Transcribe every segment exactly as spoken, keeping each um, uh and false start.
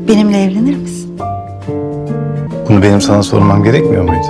Benimle evlenir misin? Bunu benim sana sormam gerekmiyor muydu?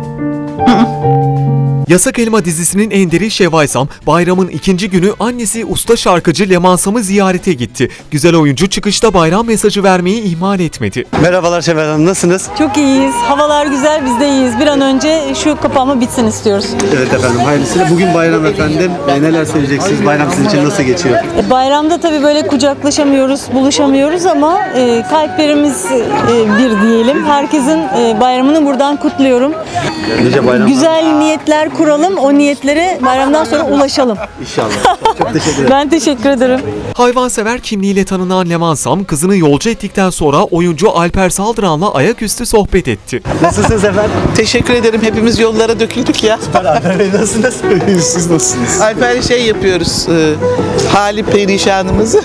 Yasak Elma dizisinin enderi Şevval Sam, bayramın ikinci günü annesi usta şarkıcı Leman Sam'ı ziyarete gitti. Güzel oyuncu çıkışta bayram mesajı vermeyi ihmal etmedi. Merhabalar Şevval Hanım, nasılsınız? Çok iyiyiz. Havalar güzel, biz de iyiyiz. Bir an önce şu kapanma bitsin istiyoruz. Evet efendim, hayırlısıyla. Bugün bayram efendim. E, neler söyleyeceksiniz? Bayram sizin için nasıl geçiyor? E, bayramda tabii böyle kucaklaşamıyoruz, buluşamıyoruz ama e, kalplerimiz e, bir diyelim. Herkesin e, bayramını buradan kutluyorum. Nice bayramlar. Güzel niyetler kuralım, o niyetlere bayramdan sonra ulaşalım. İnşallah. Çok teşekkür ederim. Ben teşekkür ederim. Hayvansever kimliğiyle tanınan Leman Sam, kızını yolcu ettikten sonra oyuncu Alper Saldıran'la ayaküstü sohbet etti. Nasılsınız efendim? Teşekkür ederim. Hepimiz yollara döküldük ya. Süper Alper Bey, nasılsınız? Siz nasılsınız? Alper'le şey yapıyoruz. E, hali perişanımızı.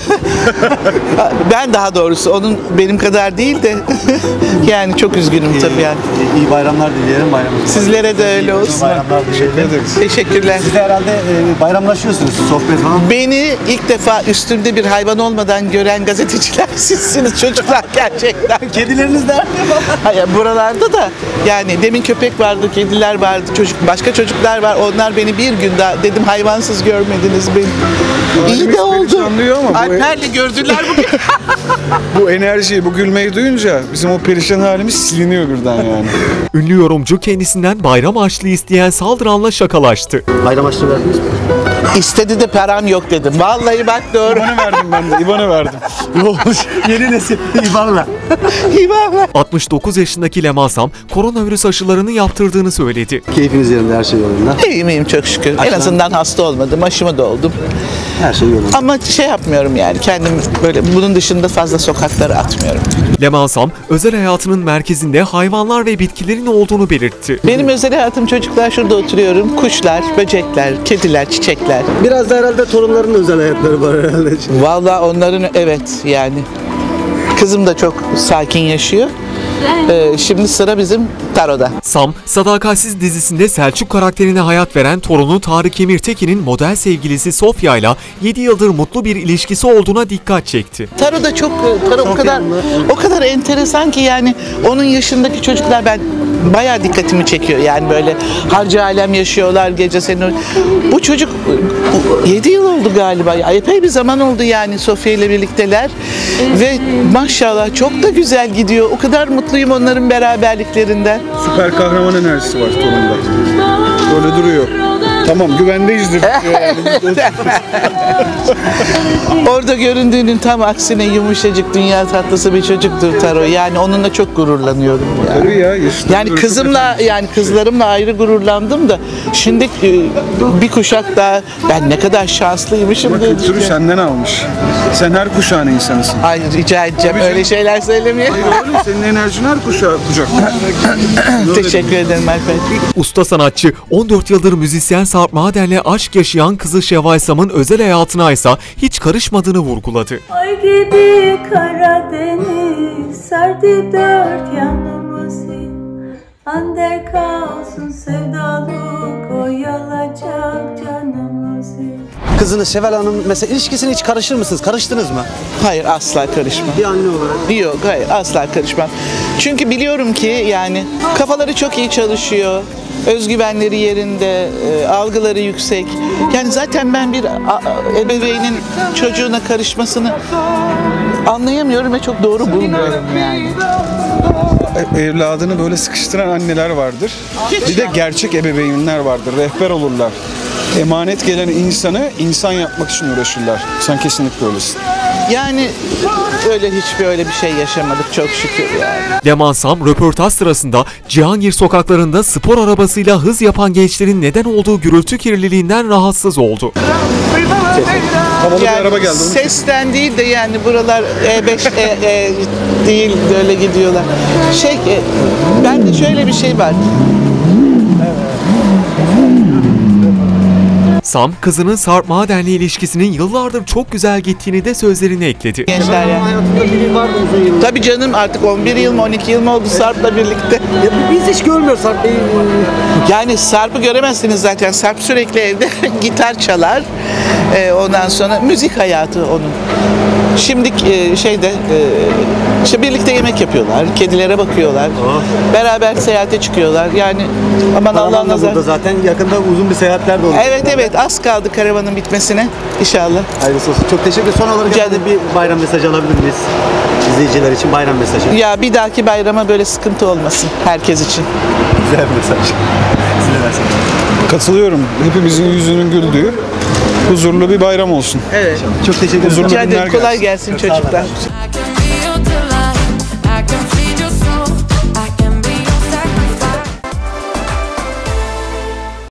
Ben daha doğrusu onun benim kadar değil de yani çok üzgünüm tabii yani. İyi, iyi bayramlar dileyelim. Bayramınız. Sizlere de öyle olsun. İyi bayramlar dileyelim. Teşekkürler. Siz de herhalde e, bayramlaşıyorsunuz, sohbet falan. Beni ilk defa üstümde bir hayvan olmadan gören gazeteciler sizsiniz çocuklar gerçekten. Kedileriniz nerede? Hayır, buralarda da yani demin köpek vardı, kediler vardı, çocuk başka çocuklar var. Onlar beni bir gün daha dedim hayvansız görmediniz beni. İyi de oldu. Ama bu, Alper'le gördüler bugün. bu enerjiyi, bu gülmeyi duyunca bizim o perişan halimiz siliniyor birden yani. Ünlü yorumcu kendisinden bayram harçlığı isteyen Saldıran'la şakalaştı. Bayram harçlığı verdiniz mi? İstedi de param yok dedim. Vallahi bak doğru. İban'ı verdim ben de, İban'ı verdim. Yeni nesil İban'la. İyi altmış dokuz yaşındaki Leman Sam, koronavirüs aşılarını yaptırdığını söyledi. Keyfiniz yerinde, her şey yolunda. İyiyim iyiyim çok şükür. En azından hasta olmadım. Aşımı da oldum. Her şey yolunda. Ama şey yapmıyorum yani. Kendim böyle bunun dışında fazla sokaklara atmıyorum. Leman Sam, özel hayatının merkezinde hayvanlar ve bitkilerin olduğunu belirtti. Benim özel hayatım çocuklar, şurada oturuyorum. Kuşlar, böcekler, kediler, çiçekler. Biraz da herhalde torunların özel hayatları var herhalde. Vallahi onların evet yani. Kızım da çok sakin yaşıyor. Ee, şimdi sıra bizim Taro'da. Sam, Sadakatsiz dizisinde Selçuk karakterine hayat veren torunu Tarık Emirtekin'in model sevgilisi Sofya ile yedi yıldır mutlu bir ilişkisi olduğuna dikkat çekti. Taro da çok, Taro o kadar o kadar enteresan ki yani onun yaşındaki çocuklar ben bayağı dikkatimi çekiyor. Yani böyle harcı alem yaşıyorlar gece senin. Bu çocuk yedi yıl oldu galiba. Epey bir zaman oldu yani Sofya ile birlikteler. Ve maşallah çok da güzel gidiyor. O kadar mutluyum onların beraberliklerinden. Süper kahraman enerjisi var torunda. Böyle duruyor. Tamam, güvendeyizdir. Orada göründüğünün tam aksine yumuşacık, dünya tatlısı bir çocuktur Taro. Yani onunla çok gururlanıyorum. Yani, Tabii ya. yaşlı yani böyle kızımla, çok- yani kızlarımla ayrı gururlandım da şimdi e, bir kuşak daha ben ne kadar şanslıymışım Ama diye kültürü düşünüyorum. senden almış. Sen her kuşağın insanısın. Ay rica edeceğim Tabii öyle canım. şeyler söylemeye. Hayır oğlum, senin enerjin her kuşağı kucakta. Teşekkür ederim Alper. Usta sanatçı, on dört yıldır müzisyen Sarp Maden'le aşk yaşayan kızı Şevval Sam'ın özel hayatına ise hiç karışmadığını vurguladı. Ay gidi Karadeniz sardı dört yanımızı. Ander kalsın sevdalık oyalacak canımızı. Kızınız Şevval Hanım mesela ilişkisine hiç karışır mısınız? Karıştınız mı? Hayır asla karışmam. Bir anne olarak. Yok hayır asla karışmam. Çünkü biliyorum ki yani kafaları çok iyi çalışıyor. Özgüvenleri yerinde, e, algıları yüksek. Yani zaten ben bir a, a- ebeveynin çocuğuna karışmasını anlayamıyorum ve çok doğru bulmuyorum yani. Evladını böyle sıkıştıran anneler vardır. Bir de gerçek ebeveynler vardır. Rehber olurlar. Emanet gelen insanı insan yapmak için uğraşırlar. Sen kesinlikle öylesin. Yani öyle hiçbir öyle bir şey yaşamadık çok şükür yani. Leman Sam, röportaj sırasında Cihangir sokaklarında spor arabasıyla hız yapan gençlerin neden olduğu gürültü kirliliğinden rahatsız oldu. Havalı bir Yani araba geldi. Onun için. sesten değil de yani buralar E beş e, e, değil böyle gidiyorlar. Şey e, ben de şöyle bir şey var. Sam, kızının Sarp Maden'le ilişkisinin yıllardır çok güzel gittiğini de sözlerine ekledi. Gençler yani. Hayatında biri vardı uzun yıllar. Tabii canım artık on bir yıl mı on iki yıl mı oldu Sarp'la birlikte. Ya biz hiç görmüyoruz Sarp Bey'i. Yani Sarp'ı göremezsiniz zaten. Sarp sürekli evde gitar çalar. E, ondan sonra müzik hayatı onun. Şimdi e, şeyde e, işte birlikte yemek yapıyorlar, kedilere bakıyorlar, beraber seyahate çıkıyorlar. Yani aman Allah Karavan da nazar. burada zaten yakında uzun bir seyahatler de olacak. Evet evet az kaldı karavanın bitmesine inşallah. Hayırlısı olsun. Çok teşekkür ederim. Son olarak Rica efendim bir bayram mesajı alabilir miyiz? İzleyiciler için bayram mesajı. Ya bir dahaki bayrama böyle sıkıntı olmasın herkes için. Güzel bir mesaj. Siz ne dersiniz? Katılıyorum. Hepimizin yüzünün güldüğü huzurlu bir bayram olsun. Evet. Çok teşekkür ederim. Huzurlu Rica günler ederim. Kolay gelsin. gelsin çocuklar.